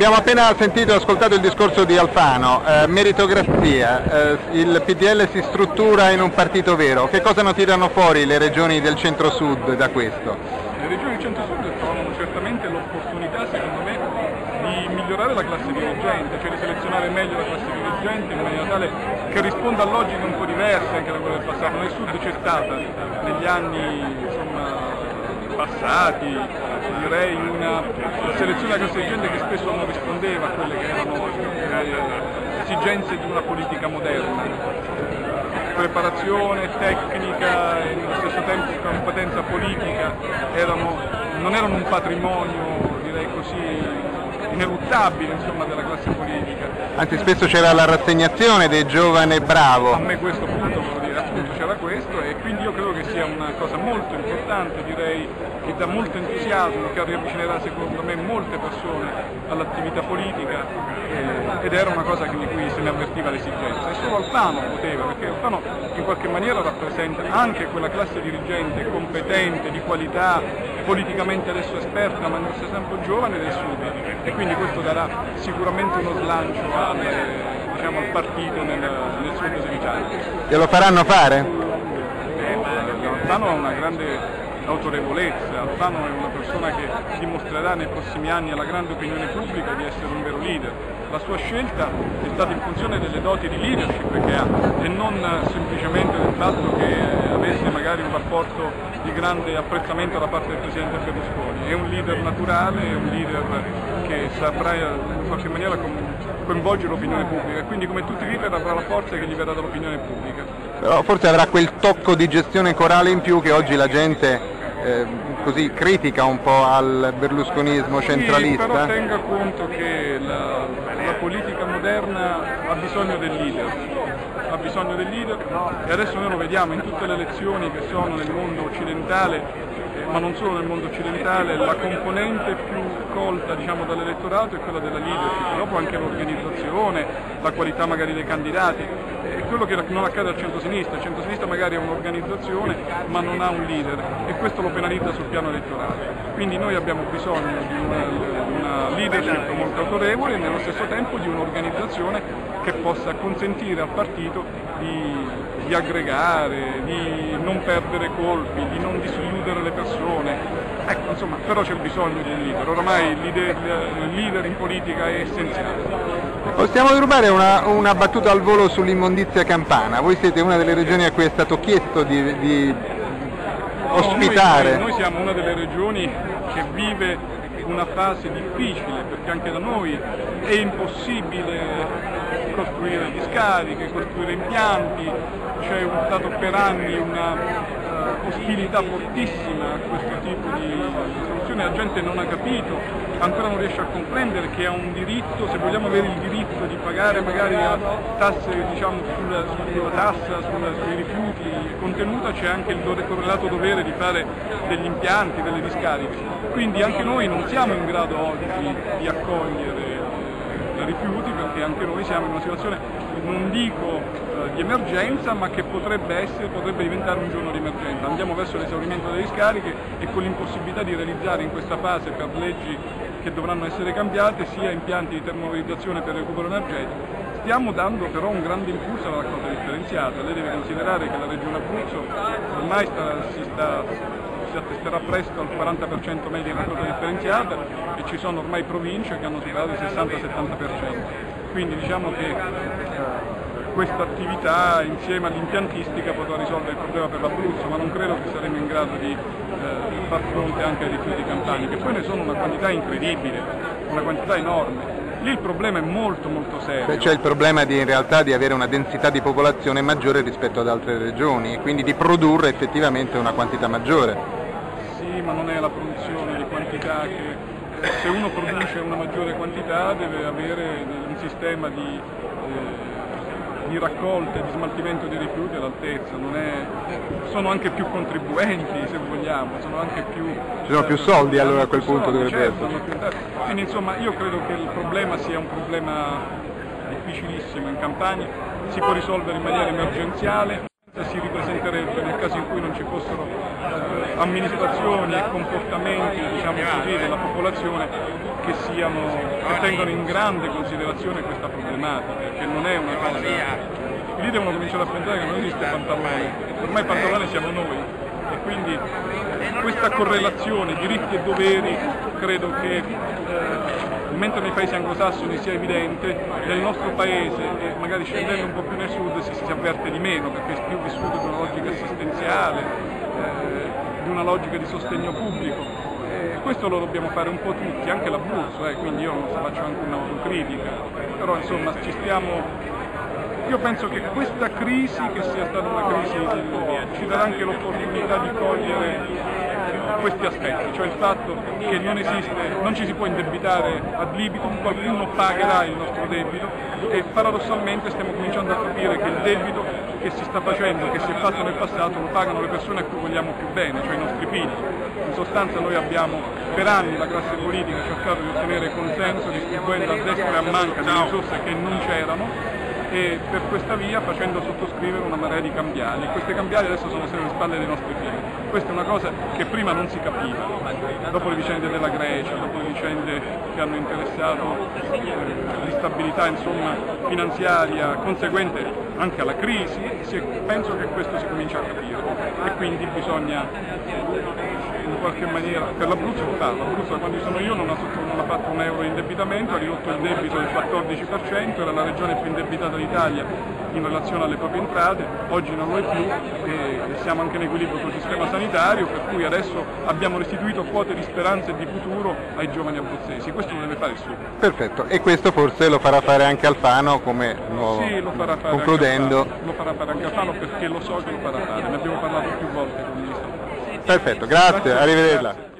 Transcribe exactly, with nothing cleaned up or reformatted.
Abbiamo appena sentito e ascoltato il discorso di Alfano, eh, meritocrazia, eh, il P D L si struttura in un partito vero, che cosa ne tirano fuori le regioni del centro-sud da questo? Le regioni del centro-sud trovano certamente l'opportunità, secondo me, di migliorare la classe dirigente, cioè di selezionare meglio la classe dirigente in maniera tale che risponda a logiche un po' diverse anche da quelle del passato. Nel sud c'è stata, negli anni insomma, passati, direi una selezione della classe dirigente che spesso non rispondeva a quelle che erano eh, esigenze di una politica moderna. Preparazione tecnica e nello stesso tempo competenza politica erano, non erano un patrimonio, direi così, ineluttabile insomma, della classe politica. Anzi, spesso c'era la rassegnazione del giovane bravo. A me questo appunto, volevo dire, appunto c'era questo e quindi io credo che sia una cosa molto importante, direi che dà molto entusiasmo, che riavvicinerà secondo me molte persone all'attività politica eh, ed era una cosa di cui se ne avvertiva l'esigenza. E solo Alfano poteva, perché Alfano in qualche maniera rappresenta anche quella classe dirigente competente, di qualità, politicamente adesso esperta ma nello stesso tempo giovane del Sud e quindi questo darà sicuramente uno slancio al, diciamo, al partito nel, nel Sud siciliano. E lo faranno fare? Eh, Alfano ha una grande autorevolezza, Alfano è una persona che dimostrerà nei prossimi anni alla grande opinione pubblica di essere un vero leader. La sua scelta è stata in funzione delle doti di leadership che ha e non semplicemente del fatto che avesse magari un rapporto di grande apprezzamento da parte del Presidente Berlusconi. È un leader naturale, è un leader che saprà in qualche maniera coinvolgere l'opinione pubblica e quindi come tutti i leader avrà la forza che gli verrà dall'opinione pubblica. Però forse avrà quel tocco di gestione corale in più che oggi la gente eh, così critica un po' al berlusconismo centralista. Sì, però tenga conto che la, la politica moderna ha bisogno del leader, ha bisogno del leader e adesso noi lo vediamo in tutte le elezioni che sono nel mondo occidentale, ma non solo nel mondo occidentale, la componente più colta diciamo, dall'elettorato è quella della leadership, dopo anche l'organizzazione, la qualità magari dei candidati, è quello che non accade al centro-sinistra, il centro-sinistra magari ha un'organizzazione ma non ha un leader e questo lo penalizza sul piano elettorale, quindi noi abbiamo bisogno di una, una leadership molto autorevole e nello stesso tempo di un'organizzazione che possa consentire al partito di, di aggregare, di non perdere colpi, di non disilludere le persone. Ecco, insomma, però c'è bisogno di un leader, oramai il leader in politica è essenziale. Possiamo rubare una, una battuta al volo sull'immondizia campana? Voi siete una delle regioni a cui è stato chiesto di, di ospitare. No, noi, noi siamo una delle regioni che vive una fase difficile perché anche da noi è impossibile costruire discariche, costruire impianti, c'è stato per anni una uh, ostilità fortissima a questo tipo di soluzione, la gente non ha capito, ancora non riesce a comprendere che ha un diritto, se vogliamo avere il diritto di pagare magari tasse diciamo, sulla, sulla tassa, sulla, sui rifiuti contenuta, c'è anche il dove, correlato dovere di fare degli impianti, delle discariche, quindi anche noi non siamo in grado oggi di accogliere i rifiuti perché anche noi siamo in una situazione, non dico eh, di emergenza, ma che potrebbe essere, potrebbe diventare un giorno di emergenza. Andiamo verso l'esaurimento delle discariche e con l'impossibilità di realizzare in questa fase per leggi che dovranno essere cambiate sia impianti di termovalorizzazione per recupero energetico. Stiamo dando però un grande impulso alla raccolta differenziata. Lei deve considerare che la Regione Abruzzo ormai sta, si sta si attesterà presto al quaranta per cento media di raccolta differenziata e ci sono ormai province che hanno superato il sessanta settanta per cento. Quindi diciamo che questa attività insieme all'impiantistica potrà risolvere il problema per l'Abruzzo, ma non credo che saremo in grado di eh, far fronte anche ai rifiuti campani, che poi ne sono una quantità incredibile, una quantità enorme. Lì il problema è molto molto serio. C'è il problema di, in realtà di avere una densità di popolazione maggiore rispetto ad altre regioni e quindi di produrre effettivamente una quantità maggiore. Sì, ma non è la produzione di quantità che se uno produce una maggiore quantità deve avere un sistema di, eh, di raccolta e di smaltimento dei rifiuti all'altezza, non è, sono anche più contribuenti se vogliamo, sono anche più... Ci sono più soldi allora a quel punto dovrebbe certo, essere. Quindi insomma io credo che il problema sia un problema difficilissimo in Campania, si può risolvere in maniera emergenziale. Si ripresenterebbe nel caso in cui non ci fossero eh, amministrazioni e comportamenti, diciamo così, della popolazione che, siano, che tengono in grande considerazione questa problematica, che non è una cosa... Lì devono cominciare a pensare che non esiste Pantalone, ormai Pantalone siamo noi, e quindi questa correlazione diritti e doveri credo che eh, mentre nei paesi anglosassoni sia evidente, nel nostro paese, e magari scendendo un po' più nel sud, si, si avverte di meno, perché è più vissuto di una logica assistenziale, eh, di una logica di sostegno pubblico. E questo lo dobbiamo fare un po' tutti, anche l'Abruzzo, eh, quindi io faccio anche un'autocritica, però insomma ci stiamo... Io penso che questa crisi, che sia stata una crisi, ci darà anche l'opportunità di cogliere questi aspetti, cioè il fatto che non esiste, non ci si può indebitare ad libitum, qualcuno pagherà il nostro debito e paradossalmente stiamo cominciando a capire che il debito che si sta facendo, che si è fatto nel passato, lo pagano le persone a cui vogliamo più bene, cioè i nostri figli. In sostanza noi abbiamo per anni, la classe politica, cercato di ottenere consenso distribuendo a destra e a manca delle risorse che non c'erano, e per questa via facendo sottoscrivere una marea di cambiali. Queste cambiali adesso sono sulle spalle dei nostri figli. Questa è una cosa che prima non si capiva. Dopo le vicende della Grecia, dopo le vicende che hanno interessato eh, l'instabilità insomma, finanziaria conseguente anche alla crisi, si è, penso che questo si comincia a capire e quindi bisogna in qualche maniera, per l'Abruzzo lo fa, l'Abruzzo quando sono io non ha, non ha fatto un euro di indebitamento, ha ridotto il debito del quattordici per cento, era la regione più indebitata d'Italia in relazione alle proprie entrate, oggi non lo è più e siamo anche in equilibrio col sistema sanitario, per cui adesso abbiamo restituito quote di speranza e di futuro ai giovani abruzzesi, questo lo deve fare il Sud. Perfetto, e questo forse lo farà fare anche Alfano come nuovo, sì, lo farà fare concludendo. Anche Alfano, lo farà fare anche Alfano perché lo so che lo farà fare, ne abbiamo parlato più volte con il ministro. Perfetto, grazie, grazie, arrivederla. Grazie.